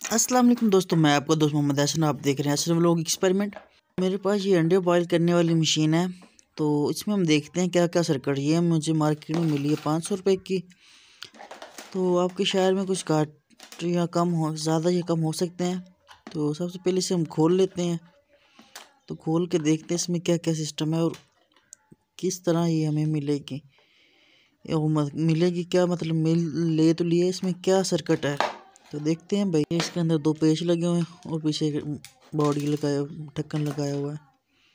अस्सलाम वालेकुम दोस्तों, मैं आपका दोस्त मोहम्मद हसन। आप देख रहे हैं असरफ व्लॉग एक्सपेरिमेंट। मेरे पास ये अंडे बॉयल करने वाली मशीन है, तो इसमें हम देखते हैं क्या क्या सर्किट। ये मुझे मार्केट में मिली है 500 रुपये की। तो आपके शहर में कुछ घाट या कम हो, ज़्यादा या कम हो सकते हैं। तो सबसे पहले इसे हम खोल लेते हैं। तो खोल के देखते हैं इसमें क्या क्या सिस्टम है और किस तरह ये हमें मिलेगी। मिलेगी क्या मतलब, मिल ले तो लिए, इसमें क्या सर्किट है। तो देखते हैं भाई। इसके अंदर 2 पेच लगे हुए हैं और पीछे बॉडी लगाया, ढक्कन लगाया हुआ है।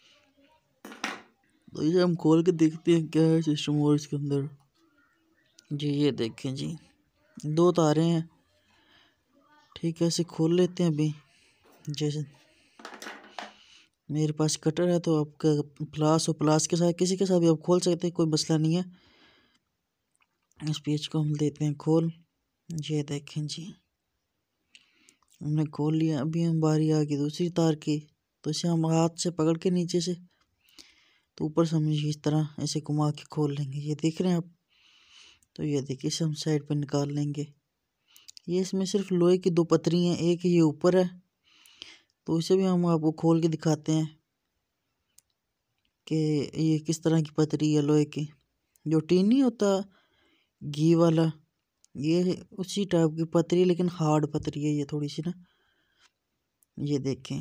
तो इसे हम खोल के देखते हैं क्या है सिस्टम। और इसके अंदर जी ये देखें जी, 2 तारें हैं। ठीक है, इसे खोल लेते हैं अभी। जैसे मेरे पास कटर है, तो आपका प्लास और प्लास के साथ किसी के साथ भी आप खोल सकते हैं, कोई मसला नहीं है। इस पेज को हम देते हैं खोल। ये देखें जी, हमने खोल लिया। अभी हम बारी आ गई दूसरी तार की। तो इसे हम हाथ से पकड़ के नीचे से, तो ऊपर से हम इस तरह ऐसे घुमा के खोल लेंगे। ये देख रहे हैं आप। तो ये देखिए, इसे हम साइड पर निकाल लेंगे। ये इसमें सिर्फ लोहे की 2 पतरी हैं, एक ये ऊपर है। तो इसे भी हम आपको खोल के दिखाते हैं कि ये किस तरह की पतरी है लोहे की। जो टीन नहीं होता घी वाला, ये उसी टाइप की पतरी, लेकिन हार्ड पतरी है ये थोड़ी सी ना। ये देखें,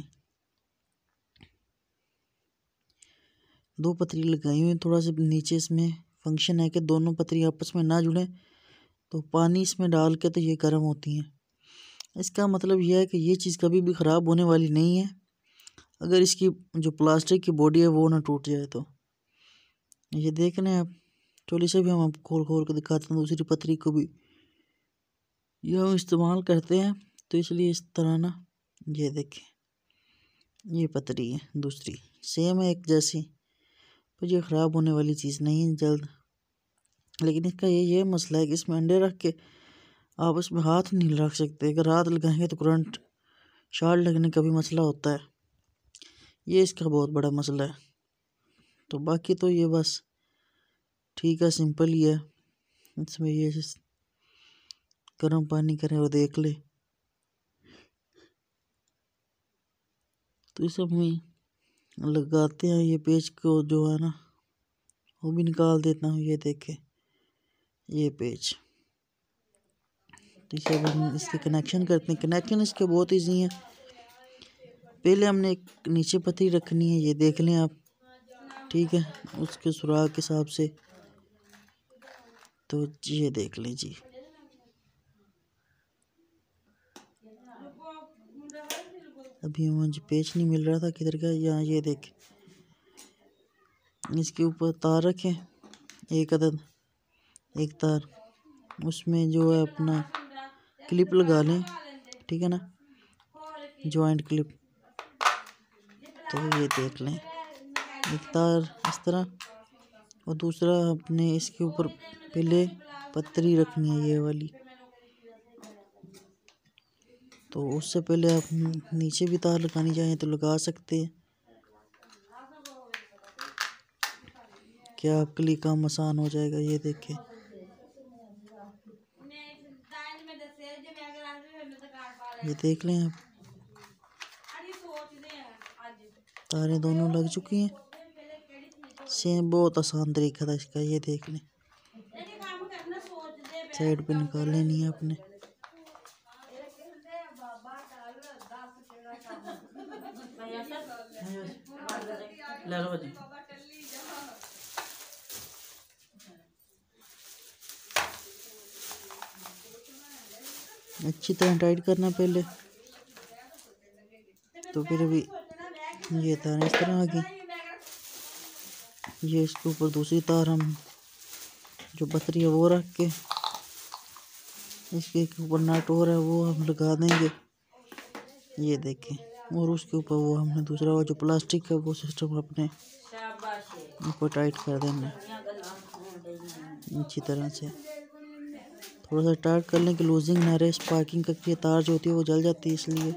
2 पतरी लगाई हुई। थोड़ा सा नीचे इसमें फंक्शन है कि दोनों पतरी आपस में ना जुड़े, तो पानी इसमें डाल के तो ये गर्म होती हैं। इसका मतलब यह है कि ये चीज़ कभी भी ख़राब होने वाली नहीं है, अगर इसकी जो प्लास्टिक की बॉडी है वो ना टूट जाए तो। ये देख रहे हैं आप। चोली से भी हम आपको खोल खोल के दिखाते हैं दूसरी पतरी को भी। ये हम इस्तेमाल करते हैं, तो इसलिए इस तरह ना। ये देखें, ये पतरी है दूसरी, सेम है एक जैसी। पर ये ख़राब होने वाली चीज़ नहीं है जल्द। लेकिन इसका ये मसला है कि इसमें अंडे रख के आप इसमें हाथ नहीं रख सकते। अगर हाथ लगाएंगे तो करंट शॉर्ट लगने का भी मसला होता है। ये इसका बहुत बड़ा मसला है। तो बाकी तो ये बस ठीक है, सिंपल ही है। इसमें ये गर्म पानी करें और देख ले। तो इसे हम लगाते हैं। ये पेज को जो है ना, वो भी निकाल देता हूँ। ये देखे, ये पेज। तो इसे अब हम इसके कनेक्शन करते हैं। कनेक्शन इसके बहुत ईजी है। पहले हमने एक नीचे पतरी रखनी है, ये देख लें आप। ठीक है, उसके सुराख के हिसाब से। तो ये देख लें जी, अभी मुझे पेच नहीं मिल रहा था किधर का। यहाँ ये देख, इसके ऊपर तार रखें, एक अदद, एक तार। उसमें जो है अपना क्लिप लगा लें। ठीक है ना, जॉइंट क्लिप। तो ये देख लें, एक तार इस तरह और दूसरा अपने इसके ऊपर पहले पतरी रखनी है ये वाली। तो उससे पहले आप नीचे भी तार लगानी चाहें तो लगा सकते हैं। क्या आपके लिए काम आसान हो जाएगा। ये देखें, ये देख लें आप, तारें दोनों लग चुकी हैं। सेम बहुत आसान तरीका था इसका। ये देख लें, साइड पे निकाल लेनी है अपने। अच्छी तरह टाइट करना पहले। तो फिर अभी ये तार इस तरह आ गई। ये इसके ऊपर दूसरी तार हम जो पतरी है वो रख के, इसके ऊपर नट और है वो हम लगा देंगे। ये देखें, और उसके ऊपर वो हमने दूसरा वो जो प्लास्टिक है वो सिस्टम अपने ऊपर टाइट कर देना अच्छी तरह से। थोड़ा सा टाइट कर लें कि लूजिंग ना रहे। स्पार्किंग करके तार जो होती है वो जल जाती है, इसलिए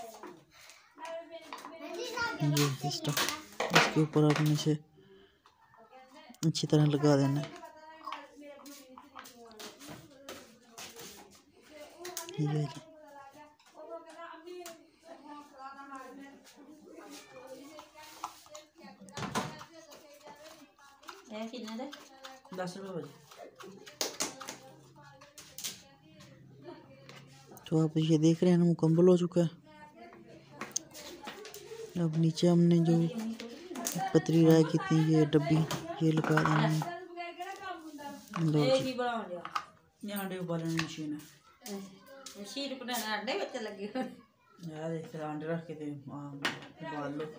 ये सिस्टम इसके ऊपर आपने से अच्छी तरह लगा देना है। ये 10 रुपये बजे। तो आप ये देख रहे हैं ना, मुकम्मल हो चुका है। अब नीचे हमने जो पतरी राय की थी, ये डब्बी ये लगा देंगे। अंडे उबालने मशीन है यार, इस तरह अंडे रख के ते उबाल लो।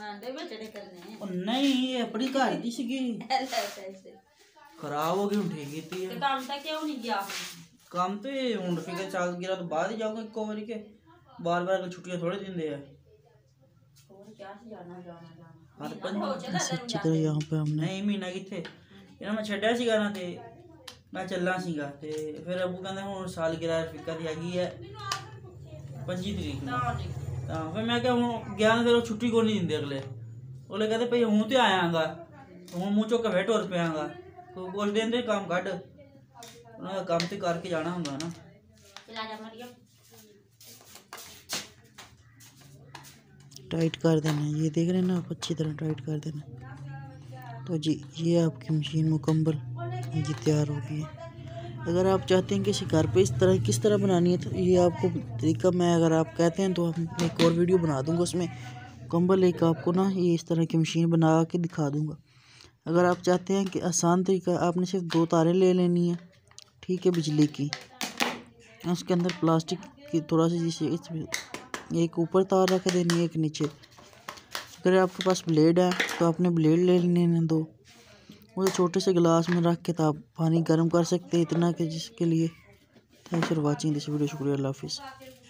नहीं ये अपनी घर दी सीगी, खराब हो गई हूँ, ठीक कीती है। काम तो हूँ फिर चल गिरा तो बाद ही जाऊंगा इको बारी के, बार बार छुट्टियां थोड़े देंगे है। अच्छी तरह यहाँ पे हमने नहीं महीना कितने इन्हें मैं छड्या सीगा ना ते मैं चलना सीगा ते फिर अबू कहंदा हुण साल गिरा फिकर दी हैगी है 25 तरीक ਨੂੰ। ਤਾਂ ਫਿਰ ਮੈਂ ਕਿਹਾ ਹੁਣ ਗਿਆ ਨਾ, ਫਿਰ ਉਹ ਛੁੱਟੀ ਕੋਈ ਨਹੀਂ ਦਿੰਦੇ ਅਗਲੇ। ਉਹਲੇ ਕਹਿੰਦੇ ਭਈ ਹੁਣ ਤੇ ਆਇਆਂਗਾ, ਹੁਣ ਮੂੰਹ ਚੁੱਕ ਕੇ ਫੇਰ ਟੁਰ ਪਿਆਂਗਾ। ਤੂੰ ਕੁਛ ਦਿਨ ਦੇ ਕੰਮ ਕੱਢ, ਉਹਨਾਂ ਦਾ ਕੰਮ ਤੇ ਕਰਕੇ ਜਾਣਾ ਹੁੰਦਾ ਨਾ। टाइट कर देना, ये देख रहे हैं ना आप, अच्छी तरह टाइट कर देना। तो जी ये आपकी मशीन मुकम्मल जी तैयार हो गई है। अगर आप चाहते हैं कि शिकार पे इस तरह किस तरह बनानी है, तो ये आपको तरीका मैं अगर आप कहते हैं तो हम एक और वीडियो बना दूंगा, उसमें मुकम्मल एक आपको ना ये इस तरह की मशीन बना के दिखा दूंगा। अगर आप चाहते हैं कि आसान तरीका, आपने सिर्फ 2 तारें ले लेनी है, ठीक है, बिजली की। उसके अंदर प्लास्टिक की थोड़ा सी जिसे एक ऊपर तार रख देनी है, एक नीचे। अगर आपके पास ब्लेड है तो आपने ब्लेड ले लेने हैं 2, वो छोटे से गिलास में रख के तो आप पानी गर्म कर सकते हैं, इतना कि जिसके लिए। Thanks for watching this video. शुक्रिया, अल्लाह हाफिज़।